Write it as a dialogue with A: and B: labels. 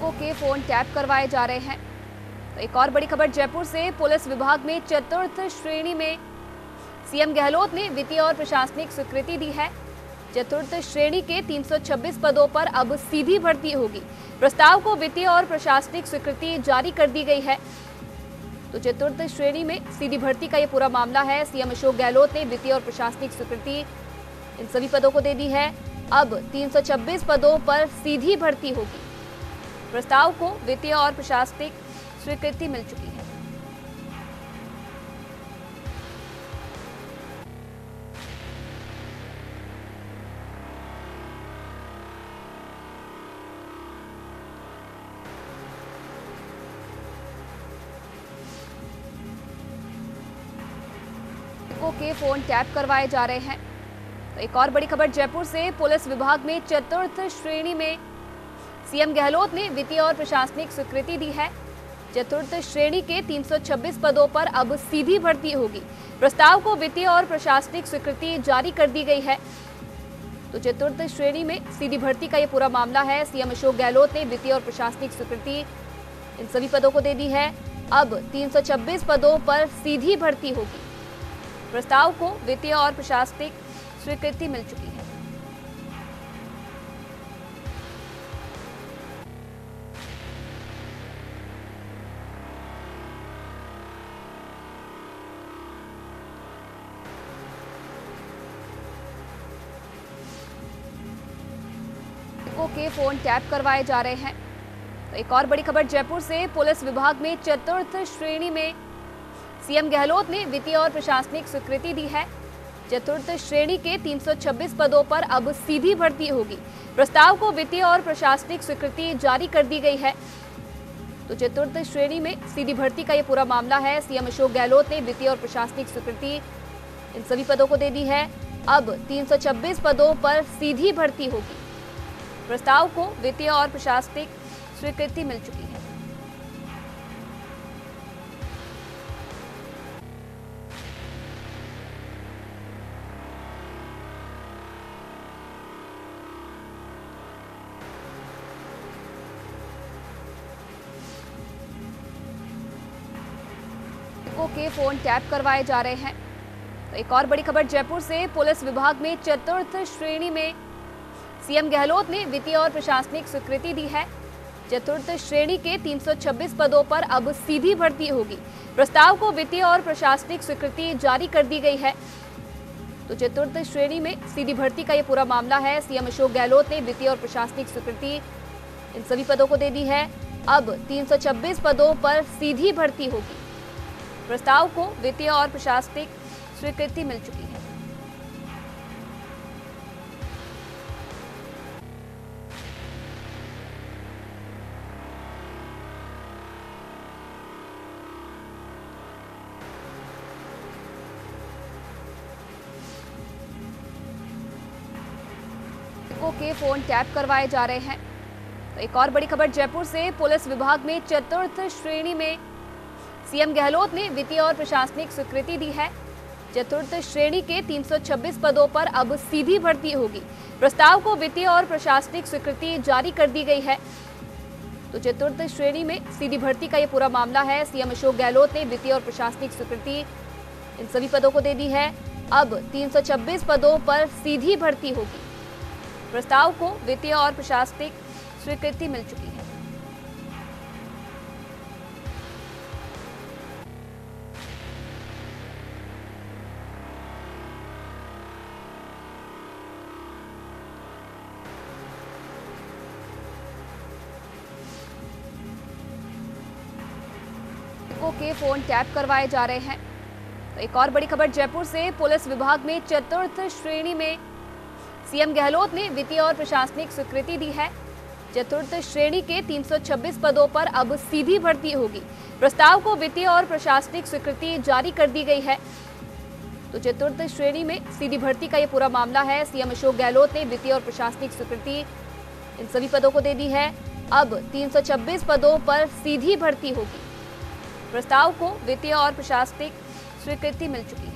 A: लोगों के phone tap करवाए जा रहे हैं। तो एक और बड़ी खबर जयपुर से, पुलिस विभाग में चतुर्थ श्रेणी में सीएम गहलोत ने वित्तीय और प्रशासनिक स्वीकृति दी है। चतुर्थ श्रेणी के 326 पदों पर अब सीधी भर्ती होगी। प्रस्ताव को वित्तीय और प्रशासनिक स्वीकृति जारी कर दी गई है। तो चतुर्थ श्रेणी में सीधी भर्ती का ये पूरा मामला है। सीएम अशोक गहलोत ने वित्तीय और प्रशासनिक स्वीकृति इन सभी पदों को दे दी है। अब 326 पदों पर सीधी भर्ती होगी। प्रस्ताव को वित्तीय और प्रशासनिक स्वीकृति मिल चुकी है। लोगों के फोन टैप करवाए जा रहे हैं। तो एक और बड़ी खबर जयपुर से, पुलिस विभाग में चतुर्थ श्रेणी में सीएम गहलोत ने वित्तीय और प्रशासनिक स्वीकृति दी है। चतुर्थ श्रेणी के 326 पदों पर अब सीधी भर्ती होगी। प्रस्ताव को वित्तीय और प्रशासनिक स्वीकृति जारी कर दी गई है। तो चतुर्थ श्रेणी में सीधी भर्ती का ये पूरा मामला है। सीएम अशोक गहलोत ने वित्तीय और प्रशासनिक स्वीकृति इन सभी पदों को दे दी है। अब 326 पदों पर सीधी भर्ती होगी। प्रस्ताव को वित्तीय और प्रशासनिक स्वीकृति मिल चुकी है। लोगों के फोन टैप करवाए जा रहे हैं। तो एक और बड़ी खबर जयपुर से, पुलिस विभाग में चतुर्थ श्रेणी में सीएम गहलोत ने वित्तीय और प्रशासनिक स्वीकृति दी है। चतुर्थ श्रेणी के 326 पदों पर अब सीधी भर्ती होगी। प्रस्ताव को वित्तीय और प्रशासनिक स्वीकृति जारी कर दी गई है। तो चतुर्थ श्रेणी में सीधी भर्ती का ये पूरा मामला है। सीएम अशोक गहलोत ने वित्तीय और प्रशासनिक स्वीकृति इन सभी पदों को दे दी है। अब 326 पदों पर सीधी भर्ती होगी। प्रस्ताव को वित्तीय और प्रशासनिक स्वीकृति मिल चुकी है। लोगों के फोन टैप करवाए जा रहे हैं। तो एक और बड़ी खबर जयपुर से, पुलिस विभाग में चतुर्थ श्रेणी में सीएम गहलोत ने वित्तीय और प्रशासनिक स्वीकृति दी है। चतुर्थ श्रेणी के 326 पदों पर अब सीधी भर्ती होगी। प्रस्ताव को वित्तीय और प्रशासनिक स्वीकृति जारी कर दी गई है। तो चतुर्थ श्रेणी में सीधी भर्ती का ये पूरा मामला है। सीएम अशोक गहलोत ने वित्तीय और प्रशासनिक स्वीकृति इन सभी पदों को दे दी है। अब 326 पदों पर सीधी भर्ती होगी। प्रस्ताव को वित्तीय और प्रशासनिक स्वीकृति मिल चुकी है। लोगों के फोन टैप करवाए जा रहे हैं। तो एक और बड़ी खबर जयपुर से, पुलिस विभाग में चतुर्थ श्रेणी में सीएम गहलोत ने वित्तीय और प्रशासनिक स्वीकृति दी है। चतुर्थ श्रेणी के 326 पदों पर अब सीधी भर्ती होगी। प्रस्ताव को वित्तीय और प्रशासनिक स्वीकृति जारी कर दी गई है। तो चतुर्थ श्रेणी में सीधी भर्ती का ये पूरा मामला है। सीएम अशोक गहलोत ने वित्तीय और प्रशासनिक स्वीकृति इन सभी पदों को दे दी है। अब 326 पदों पर सीधी भर्ती होगी। प्रस्ताव को वित्तीय और प्रशासनिक स्वीकृति मिल चुकी है। लोगों के फोन टैप करवाए जा रहे हैं। तो एक और बड़ी खबर जयपुर से, पुलिस विभाग में चतुर्थ श्रेणी में सीएम गहलोत ने वित्तीय और प्रशासनिक स्वीकृति दी है। चतुर्थ श्रेणी के 326 पदों पर अब सीधी भर्ती होगी। प्रस्ताव को वित्तीय और प्रशासनिक स्वीकृति जारी कर दी गई है। तो चतुर्थ श्रेणी में सीधी भर्ती का ये पूरा मामला है। सीएम अशोक गहलोत ने वित्तीय और प्रशासनिक स्वीकृति इन सभी पदों को दे दी है। अब 326 पदों पर सीधी भर्ती होगी। प्रस्ताव को वित्तीय और प्रशासनिक स्वीकृति मिल चुकी है।